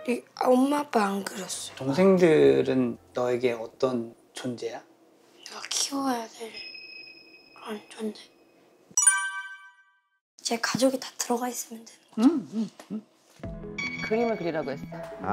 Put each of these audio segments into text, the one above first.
엄마 아빠 안 그렸어요. 동생들은 너에게 어떤 존재야? 내가 키워야 될 그런 존재. 제 가족이 다 들어가 있으면 되는 거죠. 그림을 그리라고 했어.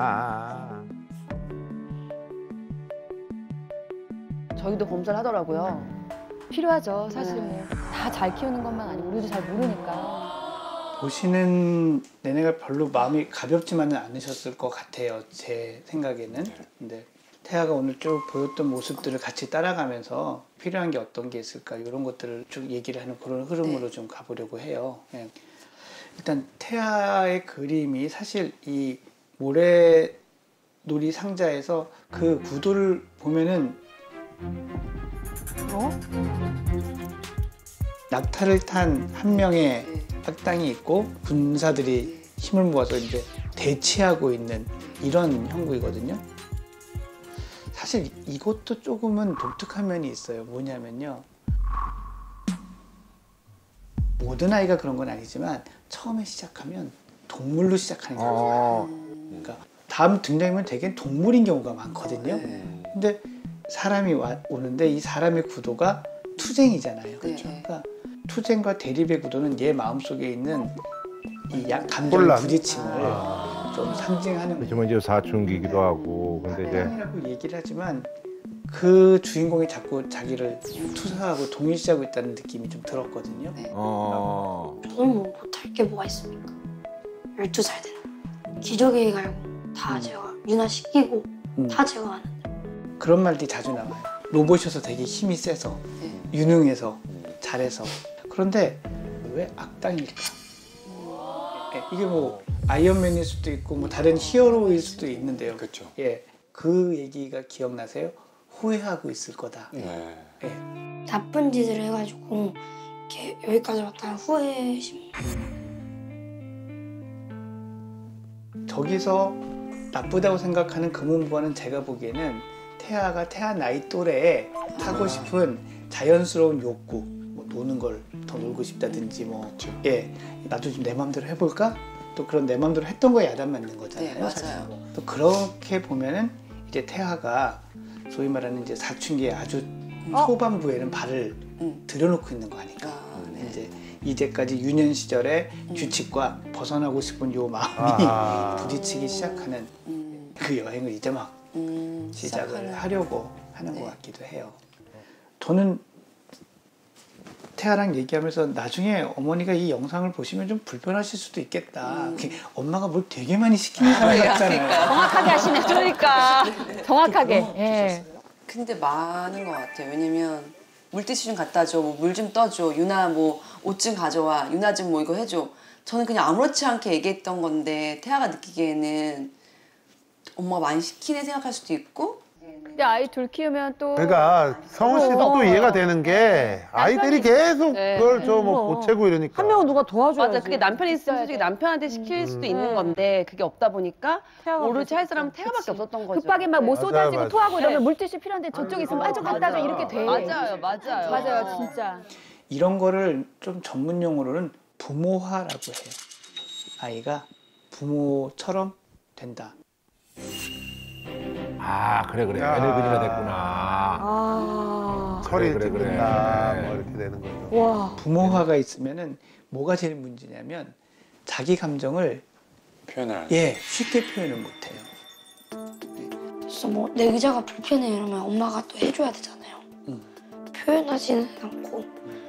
저희도 검사를 하더라고요. 필요하죠. 사실 뭐 다 잘 키우는 것만 아니고 우리도 잘 모르니까. 보시는 내내가 별로 마음이 가볍지만은 않으셨을 것 같아요. 제 생각에는. 근데 태아가 오늘 쭉 보였던 모습들을 같이 따라가면서 필요한 게 어떤 게 있을까 이런 것들을 쭉 얘기를 하는 그런 흐름으로 좀 가보려고 해요. 예. 일단 태아의 그림이 사실 이 모래놀이 상자에서 그 구도를 보면은 낙타를 탄 한 명의 악당이 있고 군사들이 힘을 모아서 이제 대치하고 있는 이런 형국이거든요. 사실 이것도 조금은 독특한 면이 있어요. 뭐냐면요. 모든 아이가 그런 건 아니지만 처음에 시작하면 동물로 시작하는 경우가 그러니까 다음 등장이면 대개는 동물인 경우가 많거든요. 근데 사람이 오는데 이 사람의 구도가 투쟁이잖아요. 그렇죠? 그러니까 투쟁과 대립의 구도는 얘 마음속에 있는 이 감정의 부딪힘을 좀 상징하는 거죠. 그렇지만 이제 사춘기이기도 하고 근데 이제 사랑이라고 얘기를 하지만 그 주인공이 자꾸 자기를 투사하고 동일시하고 있다는 느낌이 좀 들었거든요. 저는 뭐 못할 게 뭐가 있습니까? 12살 되는 기저귀 갈고 다 제가 윤화시키고 다 제가 하는데 그런 말들이 자주 나와요. 로봇이어서 되게 힘이 세서 유능해서 잘해서 그런데 왜 악당일까? 이게 뭐 아이언맨일 수도 있고 뭐 다른 히어로일 수도 있는데요. 그렇죠. 예, 그 얘기가 기억나세요? 후회하고 있을 거다. 예. 나쁜 짓을 해가지고 이렇게 여기까지 왔다는 후회심. 저기서 나쁘다고 생각하는 금은부화는 제가 보기에는 태아가 태아 나이 또래에 하고 싶은 자연스러운 욕구, 뭐 노는 걸 더 놀고 싶다든지 뭐 예, 나도 좀 내 마음대로 해볼까? 또 그런 내 마음대로 했던 거에 야단 맞는 거잖아요. 네, 맞아요. 또 그렇게 보면은 이제 태아가 소위 말하는 이제 사춘기의 아주 초반부에는 발을 들여놓고 있는 거 아닌가. 이제 이제까지 유년 시절의 규칙과 벗어나고 싶은 요 마음이 부딪히기 시작하는 그 여행을 이제 막 시작을 하려고 하는 것 같기도 해요. 저는 태아랑 얘기하면서 나중에 어머니가 이 영상을 보시면 좀 불편하실 수도 있겠다. 엄마가 뭘 되게 많이 시키는 사람 같잖아요. 정확하게 하시네. 그러니까 정확하게. 예. 근데 많은 것 같아요. 왜냐면 물티슈 좀 갖다 줘, 뭐 물 좀 떠줘, 유나 뭐 옷 좀 가져와, 유나 좀 뭐 이거 해줘. 저는 그냥 아무렇지 않게 얘기했던 건데 태아가 느끼기에는 엄마가 많이 시키네 생각할 수도 있고. 근데 아이 둘 키우면 또 그러니까 성훈 씨도 또 이해가 되는 게 아이들이 계속 그걸 좀 뭐 보채고 이러니까 한 명은 누가 도와줘야지. 맞아. 그게 남편이 있으면 솔직히 남편한테 시킬 수도 있는 건데 그게 없다 보니까 오로지 할 사람은 태아밖에 없었던 거죠. 급하게 막 뭐 맞아요, 쏟아지고 맞아요. 토하고 이러면 물티슈 필요한데 저쪽에 있으면 좀 갖다 줘 이렇게 돼. 맞아요. 맞아요, 진짜. 이런 거를 좀 전문 용어로는 부모화라고 해요. 아이가 부모처럼 된다. 아 그래 애를 그리나 됐구나. 아, 그래. 와. 뭐 이렇게 되는 거죠. 부모화가 있으면은 뭐가 제일 문제냐면 자기 감정을 표현을 쉽게 표현을 못해요. 그래서 뭐 내 의자가 불편해 이러면 엄마가 또 해줘야 되잖아요. 표현하지는 않고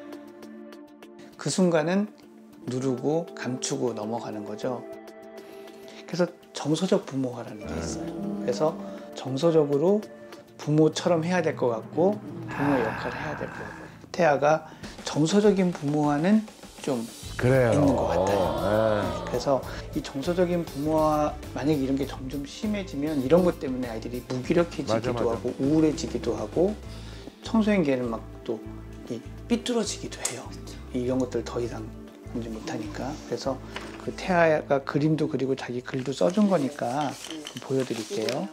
그 순간은 누르고 감추고 넘어가는 거죠. 그래서 정서적 부모화라는 게 있어요. 그래서 정서적으로 부모처럼 해야 될 것 같고 부모의 역할을 해야 될 것 같고 태아가 정서적인 부모화는 좀 있는 것 같아요. 그래서 이 정서적인 부모화 만약에 이런 게 점점 심해지면 이런 것 때문에 아이들이 무기력해지기도 맞아. 하고 우울해지기도 하고 청소년기에는 막 또 삐뚤어지기도 해요. 이런 것들 더 이상 감지 못하니까. 그래서 그 태아가 그림도 그리고 자기 글도 써준 거니까 보여드릴게요.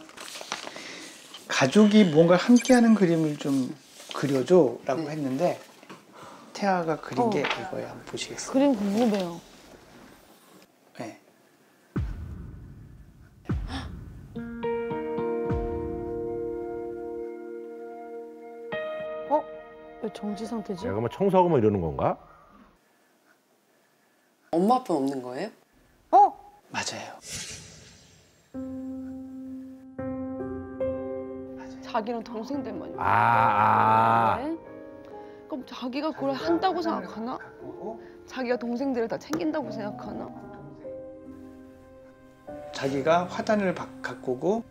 가족이 뭔가 함께하는 그림을 좀 그려줘 라고 했는데 태아가 그린 게 이거예요. 한번 보시겠어요? 그림 궁금해요. 네. 정지 상태지? 내가 뭐 청소하고 뭐 이러는 건가? 엄마 아빠는 없는 거예요? 맞아요. 자기는 동생들만. 아. 그럼 자기가 그걸 한다고 생각하나? 자기가 동생들을 다 챙긴다고 생각하나? 자기가 화단을 가꾸고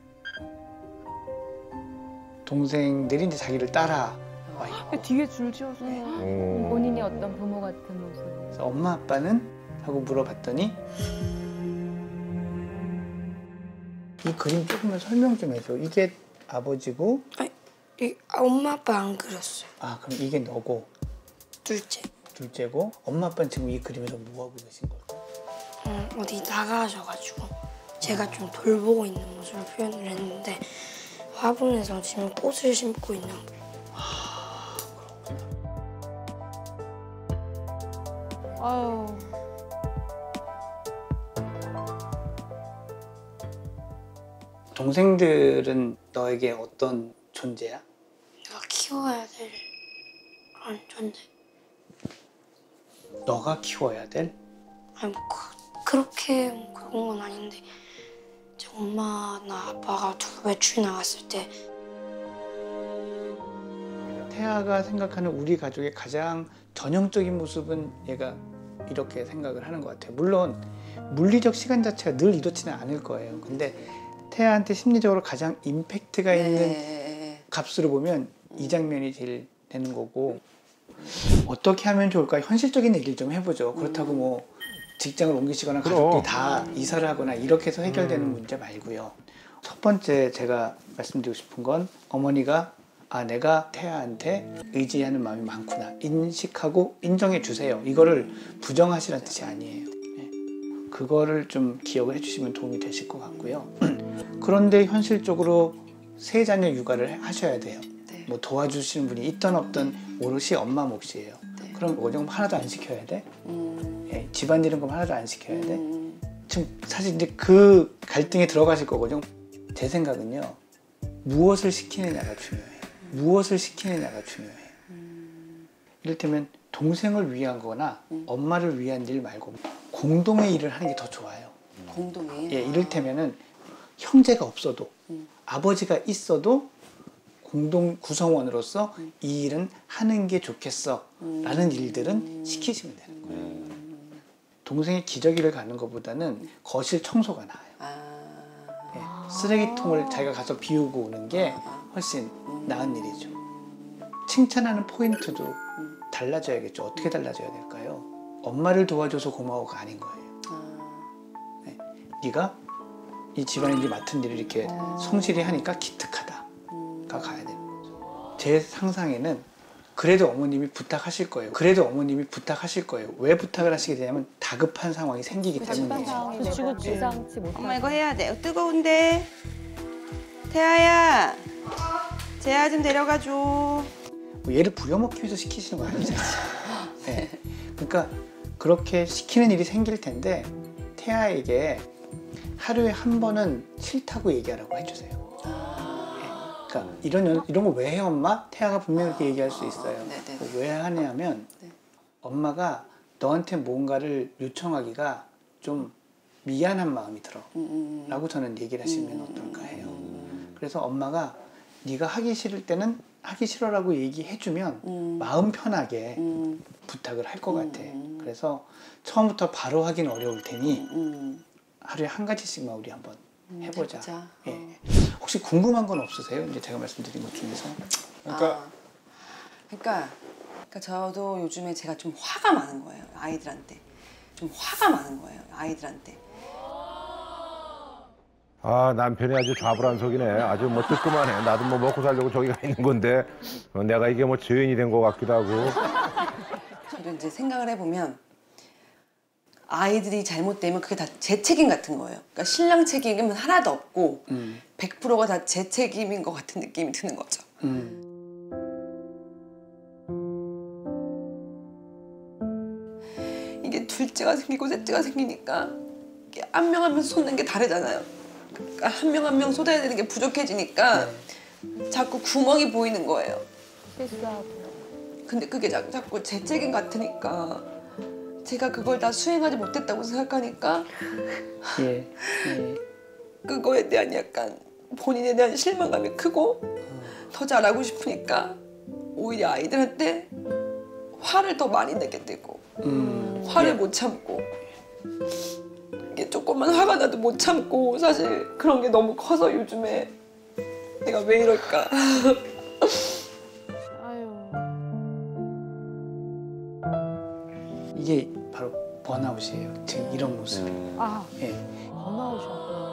동생들이 이제 자기를 따라와 있고 뒤에 줄 지어서. 본인이 어떤 부모 같은 모습. 그래서 엄마 아빠는? 하고 물어봤더니 이 그림 조금만 설명 좀 해줘. 이게 아버지고 엄마 아빠 안 그렸어요. 아 그럼 이게 너고 둘째고 엄마 아빠는 지금 이 그림에서 뭐 하고 계신 걸까? 어디 나가셔가지고 제가 좀 돌보고 있는 모습을 표현을 했는데 화분에서 지금 꽃을 심고 있는 거. 아유. 동생들은 너에게 어떤 존재야? 내가 키워야 될 그런 존재. 너가 키워야 될? 아니 뭐 그렇게 그런 건 아닌데 이제 엄마나 아빠가 둘 외출 나갔을 때 태아가 생각하는 우리 가족의 가장 전형적인 모습은 얘가 이렇게 생각을 하는 것 같아요. 물론 물리적 시간 자체가 늘 이렇지는 않을 거예요. 근데 태아한테 심리적으로 가장 임팩트가 있는 값으로 보면 이 장면이 제일 되는 거고 어떻게 하면 좋을까 현실적인 얘기를 좀 해보죠. 그렇다고 뭐 직장을 옮기시거나 가족이 다 이사를 하거나 이렇게 해서 해결되는 문제 말고요. 첫 번째 제가 말씀드리고 싶은 건 어머니가 내가 태아한테 의지하는 마음이 많구나 인식하고 인정해 주세요. 이거를 부정하시라는 뜻이 아니에요. 그거를 좀 기억을 해주시면 도움이 되실 것 같고요. 그런데 현실적으로 세 자녀 육아를 하셔야 돼요. 네. 뭐 도와주시는 분이 있든 없든 오롯이 엄마 몫이에요. 네. 그럼 오정 하나도 안 시켜야 돼? 집안일은 그럼 하나도 안 시켜야 돼? 지금 사실 이제 그 갈등에 들어가실 거거든요. 제 생각은요. 무엇을 시키느냐가 중요해요. 무엇을 시키느냐가 중요해요. 이를테면 동생을 위한 거나 엄마를 위한 일 말고 공동의 일을 하는 게 더 좋아요. 공동의 예, 이를테면은 형제가 없어도 아버지가 있어도 공동 구성원으로서 이 일은 하는 게 좋겠어 라는 일들은 시키시면 되는 거예요. 동생이 기저귀를 가는 것보다는 거실 청소가 나아요. 예, 쓰레기통을 자기가 가서 비우고 오는 게 훨씬 나은 일이죠. 칭찬하는 포인트도 달라져야겠죠. 어떻게 달라져야 될까요? 엄마를 도와줘서 고마워가 아닌 거예요. 네, 네가 이 집안일 맡은 일을 이렇게 성실히 하니까 기특하다가 가야 되는 거죠. 제 상상에는 그래도 어머님이 부탁하실 거예요. 왜 부탁을 하시게 되냐면 다급한 상황이 생기기 때문이에요. 예상치 못한. 엄마 이거 해야 돼. 뜨거운데. 태아야. 재아 좀 데려가줘. 뭐 얘를 부려먹기 위해서 시키시는 건 아니잖아요. 네. 그러니까 그렇게 시키는 일이 생길 텐데 태아에게 하루에 한 번은 싫다고 얘기하라고 해주세요. 네. 그러니까 이런 거 왜 해 엄마? 태아가 분명히 그렇게 얘기할 수 있어요. 왜 하냐면 엄마가 너한테 뭔가를 요청하기가 좀 미안한 마음이 들어 라고 저는 얘기를 하시면 어떨까 해요. 그래서 엄마가 네가 하기 싫을 때는 하기 싫어라고 얘기해주면 마음 편하게 부탁을 할 것 같아. 그래서 처음부터 바로 하긴 어려울 테니 하루에 한 가지씩만 우리 한번 해보자. 예. 혹시 궁금한 건 없으세요? 이제 제가 말씀드린 것 중에서. 그러니까 저도 요즘에 제가 좀 화가 많은 거예요. 아이들한테. 아, 남편이 아주 좌불안석이네. 아주 뭐 뜨끔하네. 나도 뭐 먹고 살려고 저기 가 있는 건데 내가 이게 뭐 죄인이 된 것 같기도 하고. 저도 이제 생각을 해보면 아이들이 잘못되면 그게 다 제 책임 같은 거예요. 그러니까 신랑 책임은 하나도 없고 100%가 다 제 책임인 것 같은 느낌이 드는 거죠. 이게 둘째가 생기고 셋째가 생기니까 한 명 한 명 쏟는 게 다르잖아요. 그러니까 한 명 한 명 쏟아야 되는 게 부족해지니까 자꾸 구멍이 보이는 거예요. 실수하고. 근데 그게 자꾸 제 책임 같으니까 제가 그걸 다 수행하지 못했다고 생각하니까 예. 예. 그거에 대한 약간 본인에 대한 실망감이 크고 더 잘하고 싶으니까 오히려 아이들한테 화를 더 많이 내게 되고 화를 못 참고 이게 조금만 화가 나도 못 참고 사실 그런 게 너무 커서 요즘에 내가 왜 이럴까. 이게 바로 번아웃이에요. 지금 이런 모습. 아, 예. 번아웃이었구나.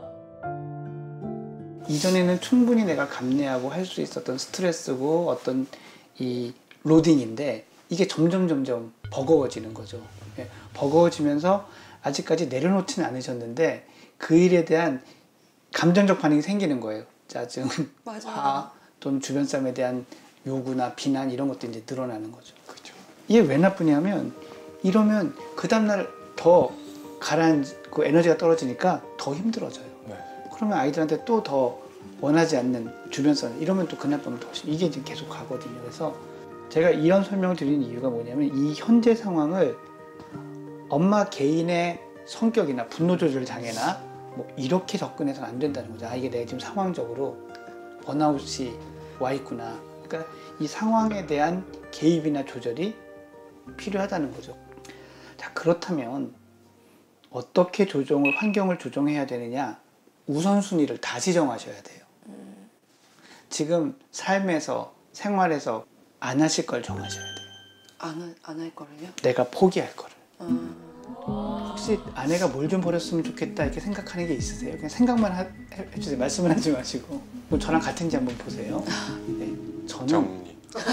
이전에는 충분히 내가 감내하고 할 수 있었던 스트레스고 어떤 이 로딩인데 이게 점점 버거워지는 거죠. 예. 버거워지면서 아직까지 내려놓지는 않으셨는데 그 일에 대한 감정적 반응이 생기는 거예요. 짜증, 맞아. 화, 또는 주변 사람에 대한 요구나 비난 이런 것도 이제 늘어나는 거죠. 그렇죠. 이게 왜 나쁘냐면 이러면 그 다음날 더 가라앉고 에너지가 떨어지니까 더 힘들어져요. 네. 그러면 아이들한테 또 더 원하지 않는 주변 사람 이러면 또 그날 밤 더 이게 지금 계속 가거든요. 그래서 제가 이런 설명을 드리는 이유가 뭐냐면 이 현재 상황을 엄마 개인의 성격이나 분노 조절 장애나 뭐 이렇게 접근해서는 안 된다는 거죠. 아, 이게 내가 지금 상황적으로 번아웃이 와 있구나. 그러니까 이 상황에 대한 개입이나 조절이 필요하다는 거죠. 자, 그렇다면 어떻게 환경을 조정해야 되느냐? 우선순위를 다시 정하셔야 돼요. 지금 삶에서, 생활에서 안 하실 걸 정하셔야 돼요. 안 할 거를요? 내가 포기할 거를. 혹시 아내가 뭘 좀 버렸으면 좋겠다 이렇게 생각하는 게 있으세요? 그냥 생각만 해주세요. 말씀을 하지 마시고. 그럼 저랑 같은지 한번 보세요. 네. 저는 정리.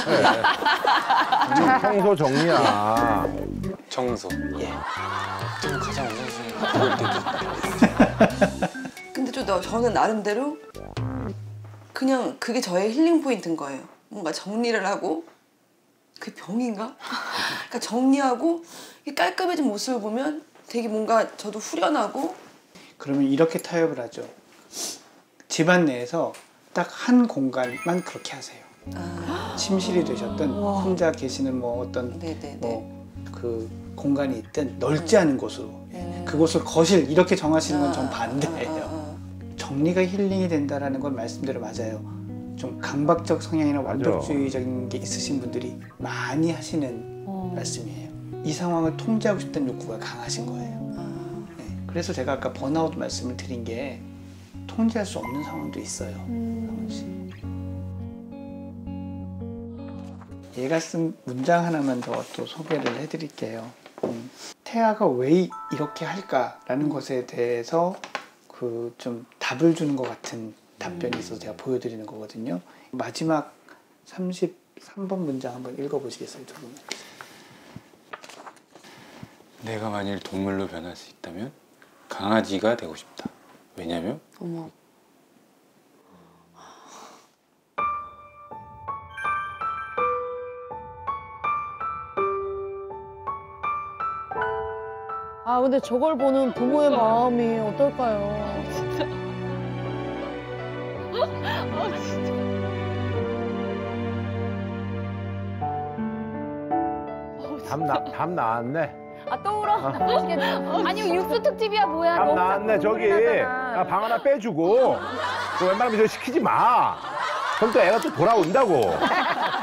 청소 정리야. 청소. 예. 좀 가장 우선순위. 근데 저는 나름대로 그냥 그게 저의 힐링 포인트인 거예요. 뭔가 정리를 하고 그게 병인가? 그러니까 정리하고 깔끔해진 모습을 보면 되게 뭔가 저도 후련하고. 그러면 이렇게 타협을 하죠. 집안 내에서 딱 한 공간만 그렇게 하세요. 침실이 되셨든 혼자 계시는 뭐 어떤 네네네. 뭐 그 공간이 있든 넓지 않은 곳으로 그곳을 거실 이렇게 정하시는 건 전 반대예요. 정리가 힐링이 된다라는 건 말씀대로 맞아요. 좀 강박적 성향이나 완벽주의적인 게 있으신 분들이 많이 하시는 말씀이에요. 이 상황을 통제하고 싶다는 욕구가 강하신 거예요. 네. 그래서 제가 아까 번아웃 말씀을 드린 게 통제할 수 없는 상황도 있어요. 상원 씨. 얘가 쓴 문장 하나만 더 또 소개를 해드릴게요. 태아가 왜 이렇게 할까라는 것에 대해서 그 좀 답을 주는 것 같은 답변이 있어서 제가 보여드리는 거거든요. 마지막 33번 문장 한번 읽어보시겠어요, 두 분? 내가 만일 동물로 변할 수 있다면 강아지가 되고 싶다. 왜냐면 어머. 아, 근데 저걸 보는 부모의 마음이 어떨까요? 진짜. 답 나왔네. 아, 떠오러? 아니, 육수 특집이야, 뭐야. 답 너무 나왔네. 자꾸 저기 흥분하잖아. 방 하나 빼주고 그 웬만하면 저 시키지 마. 그럼 또 애가 또 돌아온다고.